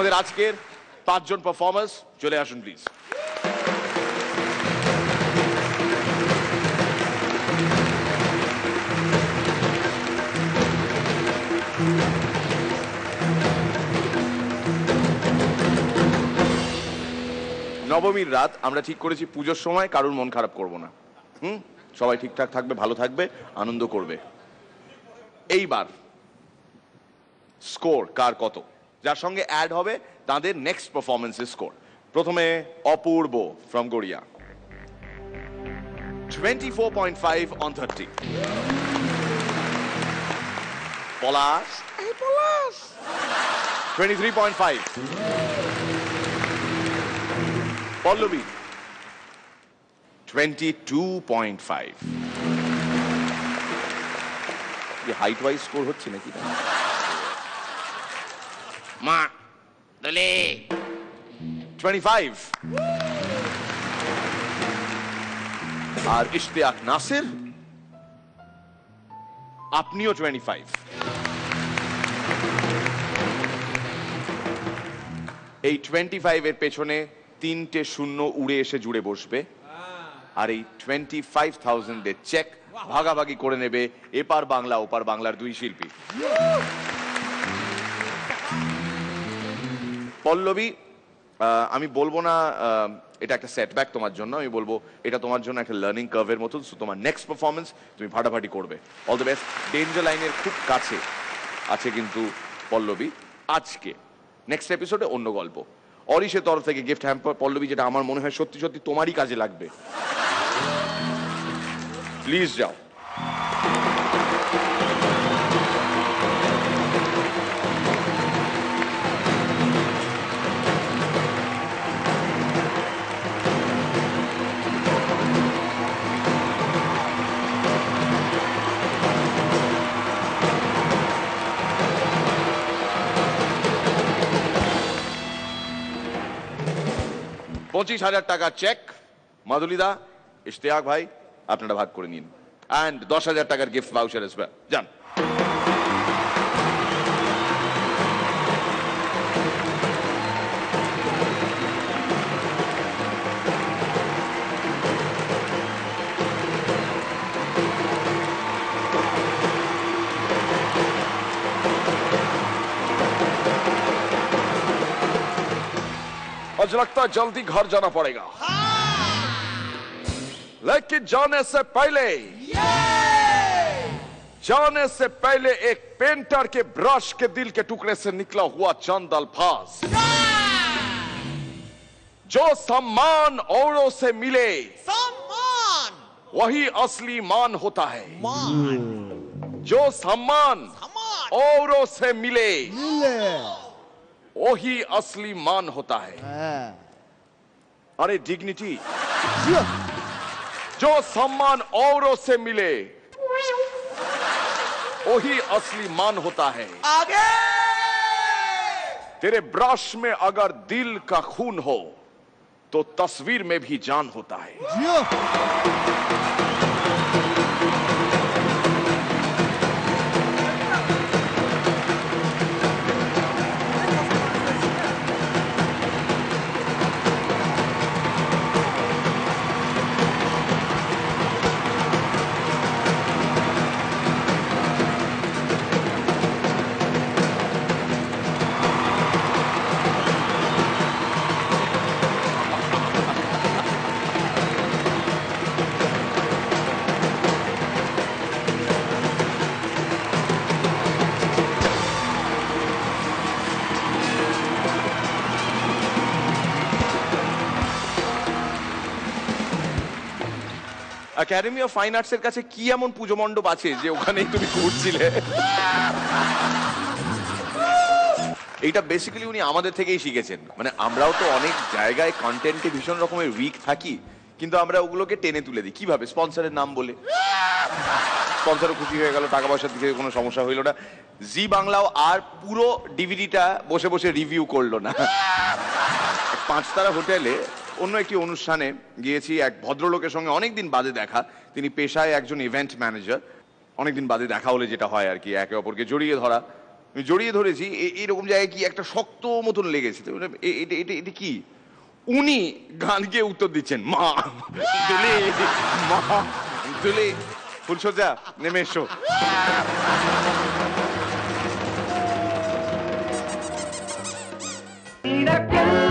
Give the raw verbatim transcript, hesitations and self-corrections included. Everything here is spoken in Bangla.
আমাদের আজকের পাঁচজন পারফর্মার্স চলে আসুন প্লিজ। নবমীর রাত আমরা ঠিক করেছি পুজোর সময় কারোর মন খারাপ করব না। হুম, সবাই ঠিকঠাক থাকবে, ভালো থাকবে, আনন্দ করবে। এইবার স্কোর কার কত, যার সঙ্গে অ্যাড হবে তাদের নেক্সট পারফরমেন্সের স্কোর। প্রথমে Apurba from Garia, twenty four point five on thirty. Palash twenty three point five. Pallabi twenty two point five. Height wise score হচ্ছে নাকি? মা দলে টোয়েন্টি ফাইভ। আর ইশতিয়াক নাসির আপনিও টোয়েন্টি ফাইভ। এই টোয়েন্টি ফাইভ এর পেছনে তিনটে শূন্য উড়ে এসে জুড়ে বসবে, আর এই টোয়েন্টি ফাইভ থাউজেন্ড এর চেক ভাগাভাগি করে নেবে এপার বাংলা ওপার বাংলার দুই শিল্পী। পল্লবী, আমি বলবো না এটা একটা সেটব্যাক তোমার জন্য, আমি বলবো এটা তোমার জন্য একটা লার্নিং কার্ভের মতো। তোমার নেক্সট পারফরমেন্স তুমি ফাটাফাটি করবে। All the best. ডেঞ্জার লাইনের খুব কাছে আছে কিন্তু পল্লবী। আজকে নেক্সট এপিসোডে অন্য গল্প, অরিশের তরফ থেকে গিফট হ্যাম্পার পল্লবী, যেটা আমার মনে হয় সত্যি সত্যি তোমারই কাজে লাগবে। প্লিজ যাও। পঁচিশ হাজার টাকা চেক মাধুলিদা, ইশতিয়াক ভাই আপনারা ভাগ করে নিন, অ্যান্ড দশ হাজার টাকার গিফট ভাউচার এস ওয়েল। যান। मुझे लगता है जल्दी घर जाना पड़ेगा, लेकिन जाने से पहले जाने से पहले एक पेंटर के ब्रश के दिल के टुकड़े से निकला हुआ चंद अल्फाज, जो सम्मान औरों से मिले सम्मान वही असली मान होता है। मान जो सम्मान सम्मान औरों से मिले मिले वही असली मान होता है। अरे डिग्निटी, जो सम्मान औरों से मिले वही असली मान होता है। आगे तेरे ब्रश में अगर दिल का खून हो तो तस्वीर में भी जान होता है। একাডেমি অফ ফাইন আর্টস এর কাছে কি এমন পুজো মণ্ডপ আছে যে ওখানেই তুমি ঘুরছিলে? এইটা বেসিক্যালি উনি আমাদের থেকেই শিখেছেন। মানে আমরাও তো অনেক জায়গায় কন্টেন্টে ভীষণ রকমের উইক থাকি, কিন্তু আমরা ওগুলোকে টেনে তুলে দিই। কিভাবে? স্পন্সরের নাম বলে। স্পন্সরও খুশি হয়ে গেল, টাকা পয়সার দিকে কোনো সমস্যা হইল না। জি বাংলাও আর পুরো ডিভিডিটা বসে বসে রিভিউ করলো না। পাঁচতারা হোটেলে অন্য একটি অনুষ্ঠানে গিয়েছি, এক ভদ্রলোকের সঙ্গে অনেকদিন বাদে দেখা। তিনি পেশায় একজন ইভেন্ট ম্যানেজার। অনেকদিন বাদে দেখা হলে যেটা হয় আর কি, একে অপরকে জড়িয়ে ধরা, আমি জড়িয়ে ধরেছি, এ- এরকম জায়গায় কি একটা শক্ত মতন লেগেছে। তো মানে এ- এটা এটা এটা কি? উনি গান গিয়ে উত্তর দিচ্ছেন, মা দুলি, মা দুলি, ফুলসজ্জা নেমে এসো। Mira que